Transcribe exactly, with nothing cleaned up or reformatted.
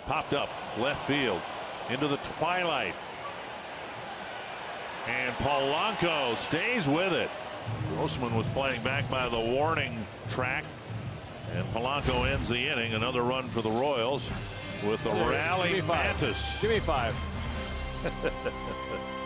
Popped up left field into the twilight. And Polanco stays with it. Grossman was playing back by the warning track. And Polanco ends the inning. Another run for the Royals with the rally mantis. Give me five.